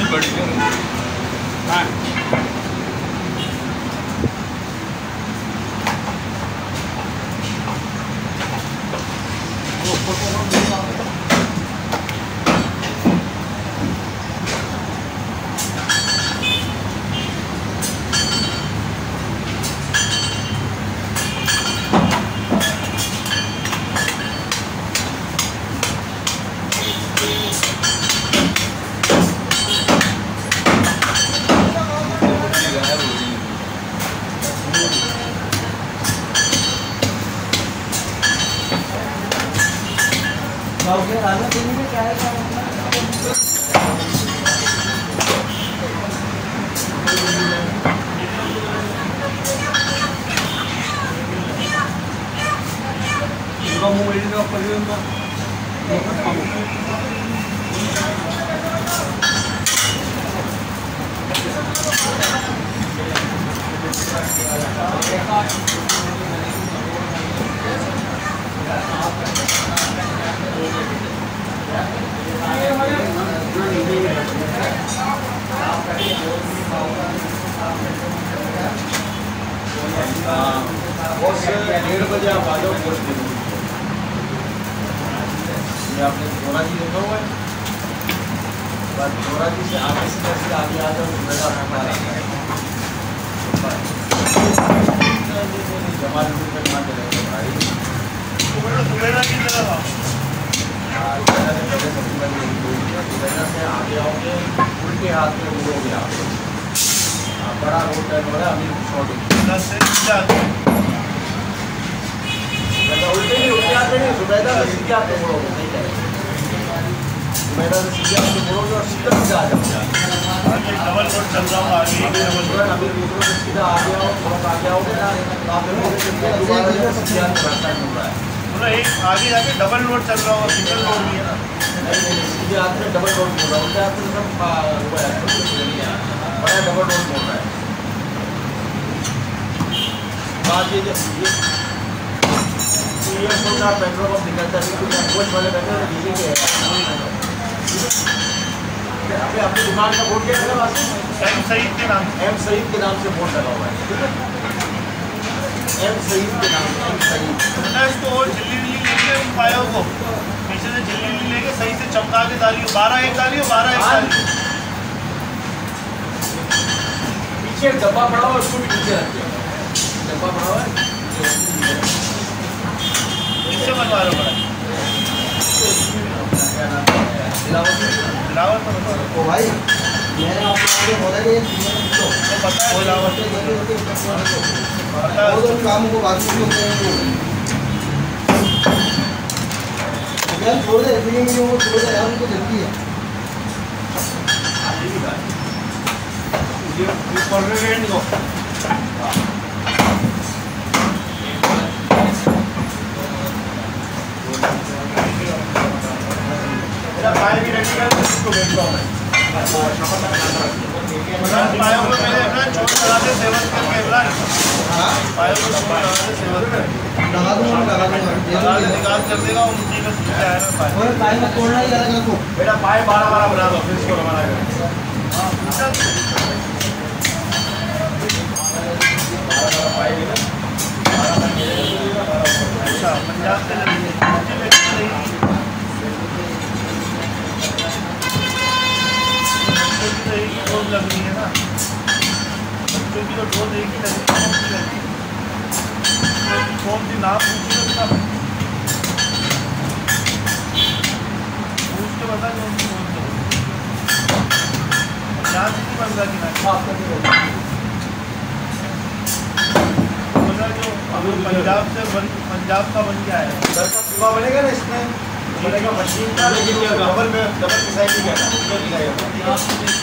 पंजाब का बन गया है, उधर का चूल्हा बनेगा ना, इसमें बनेगा मशीन का, लेकिन ये डबल पिसाई नहीं करना।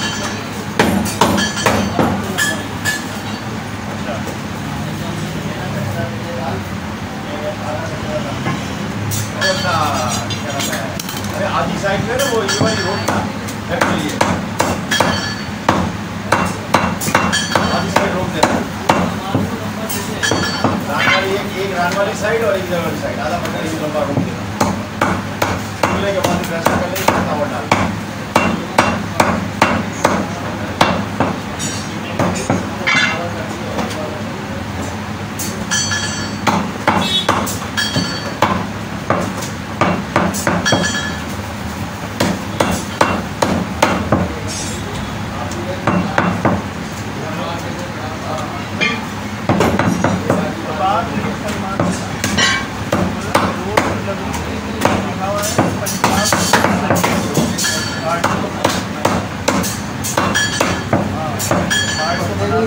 अरे आधी साइड में ना वो ये वाली रोड था फैक्ट्री है, आधी साइड रोक देना, एक रान वाली साइड और एक इधर वाली साइड, आधा 15 इंच लंबा रोक देना, खुलने के बाद प्रेशर कर लेंगे, तवा डाल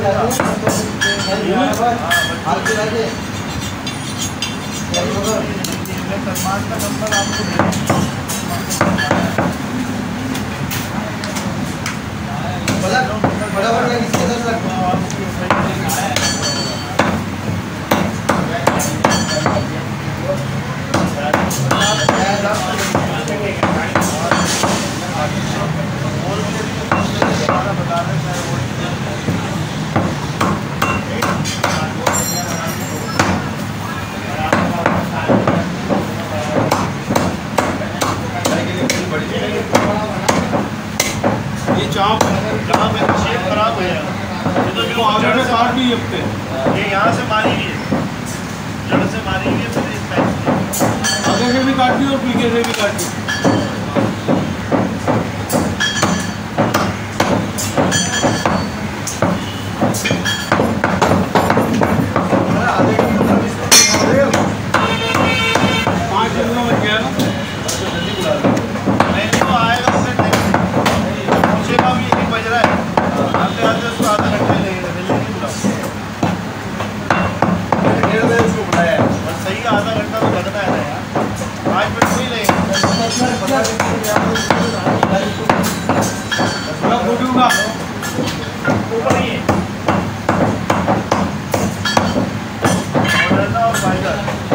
सलमान का नंबर आपको दे बड़ा बड़ा किसके दर तक चाप जहाँ पे शेप खराब हो जाएगा। ये तो जो जड़ से काट दी अब पे ये यहाँ से मारी हुई है, जड़ से मारी हुई है, फिर इस टाइप से आगे से भी काट दी और पीछे से भी काट दी। आधा घंटा तो लगना है यार, 5 मिनट कोई नहीं ऊपर ही है और फाइबर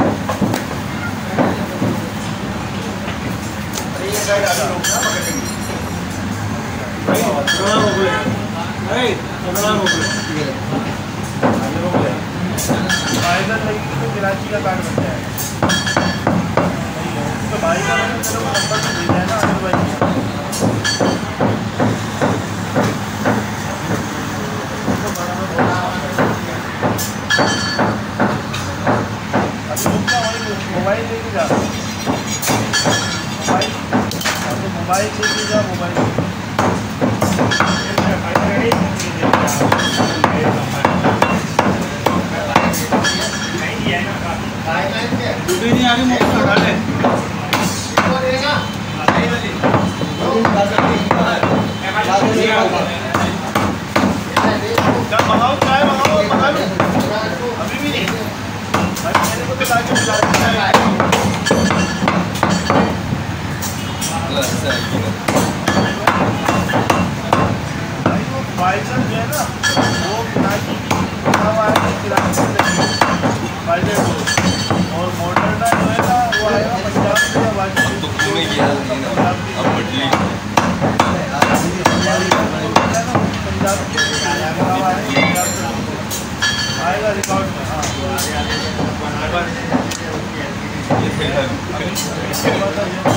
फाइबर लगेगी तो गिराची का कार्ड बन जाएगा। तो भाई का नंबर दे दिया है ना अनिल भाई अभी रुकना वही मोबाइल लेके जा मोबाइल लेके जा मोबाइल नहीं आ रही मोबाइल लगा ले मंगाओ चाय मंगाओ मंगा लो अभी भी नहीं भाई मेरे को तो लाके बुला भाई वो फाइजर जो है ना वो नाकी फाइजर और मॉडर्ना जो है ना वो आएगा पंजाब से या बाकी तो में गया अब बदली पंजाब आएगा रिकॉर्ड में हाँ